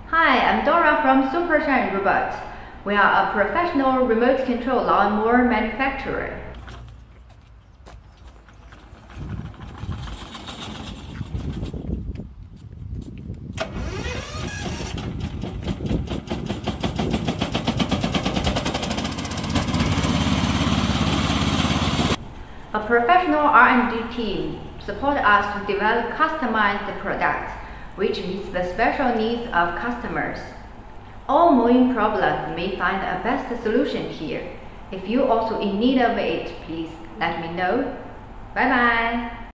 Hi, I'm Dora from Supershine Robot. We are a professional remote control lawnmower manufacturer. A professional R&D team supports us to develop customized products which meets the special needs of customers. All mowing problems may find a best solution here. If you also in need of it, please let me know. Bye bye.